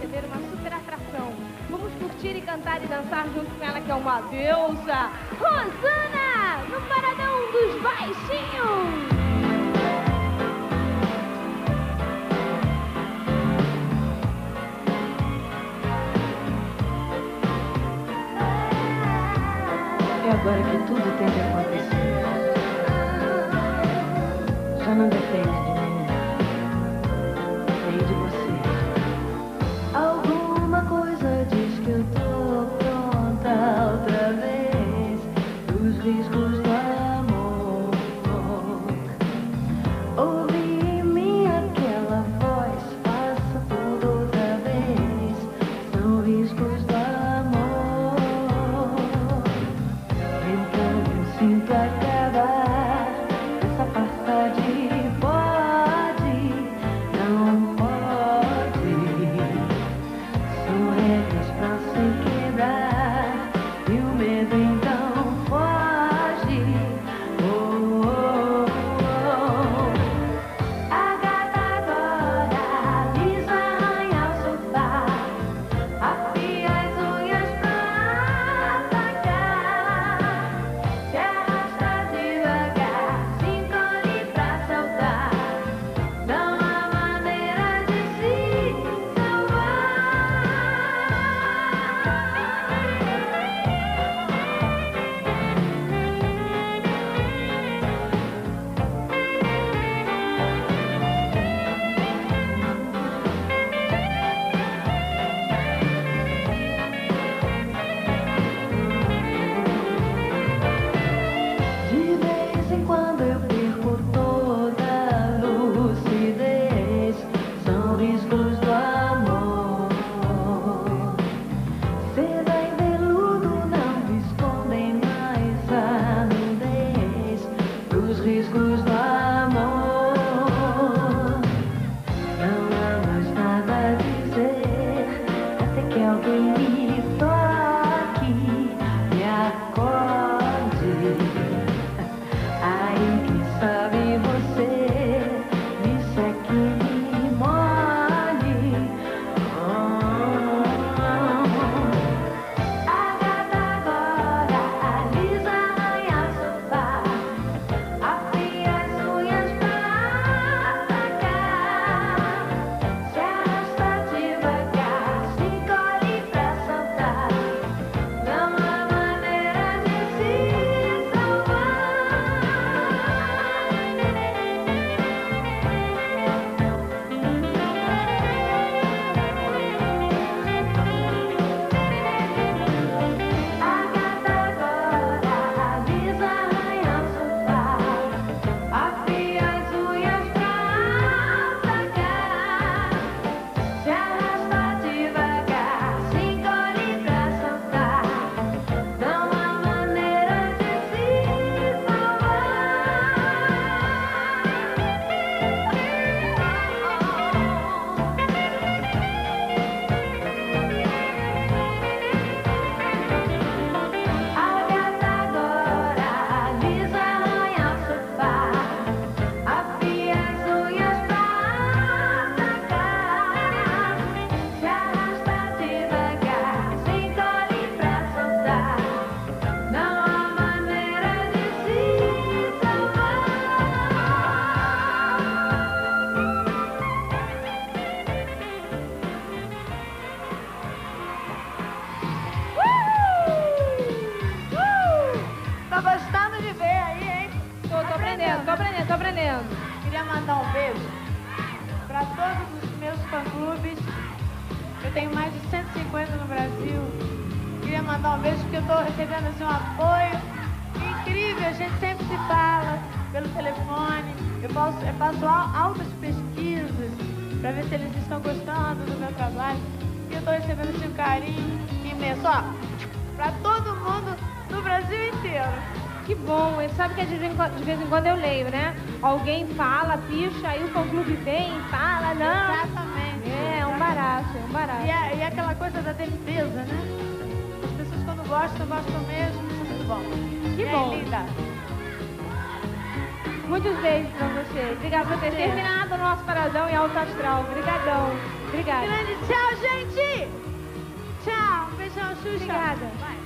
ver uma super atração. Vamos curtir e cantar e dançar junto com ela, que é uma deusa. Rosana, no Paradão dos Baixinhos. É agora que tudo tem que acontecer. Já não depende de mim, nem de você. Alguma coisa diz que eu tô pronta outra vez dos riscos do amor. Ouvi em mim aquela voz, faça tudo outra vez. São riscos do amor. Então eu sinto acabar essa farsa de pode, não pode. São regras pra se quebrar e o medo então foge. Oh, oh, oh. A gata agora lisa arranha o sofá, afia as unhas pra atacar. Se arrasta devagar, se encolhe pra saltar. Não há maneira de se salvar. De vez em quando eu perco toda a lucidez. São riscos do amor. Seda e veludo não escondem mais a nudez dos riscos do amor. Não há mais nada a dizer, até que alguém me toque, me acorde. Aí quem sabe você me seque, me molhe. Oh. A gata agora alisa, arranha o sofá, afia as unhas pra atacar. Se arrasta devagar, se encolhe pra saltar. Não há maneira de se salvar. A gata agora alisa, arranha o sofá, afia as unhas pra atacar. Se arrasta devagar, se encolhe pra saltar. Não há maneira de se salvar. A gata agora alisa, arranha o sofá, afia as unhas pra atacar. Se arrasta devagar, se encolhe pra soltar. Não há maneira de se salvar. Tô gostando de ver aí, hein? Tô aprendendo. Queria mandar um beijo para todos os meus fã-clubes. Eu tenho mais de 150 no Brasil. Queria mandar um beijo porque eu estou recebendo assim, um apoio incrível. A gente sempre se fala pelo telefone. Eu faço altas pesquisas para ver se eles estão gostando do meu trabalho. E eu estou recebendo assim, um carinho imenso. Ó, para todo mundo no Brasil inteiro. Que bom, e sabe que de vez em quando eu leio, né? Alguém fala, picha, aí o fã-clube vem e fala, não. Exatamente. É um barato. E aquela coisa da defesa, né? As pessoas quando gostam mesmo. Muito bom. Que E bom. aí, linda? Muitos beijos pra você. Obrigada por ter terminado o nosso paradão em alto astral. Obrigadão. Obrigada. Grande tchau, gente! Xuxa. Obrigada.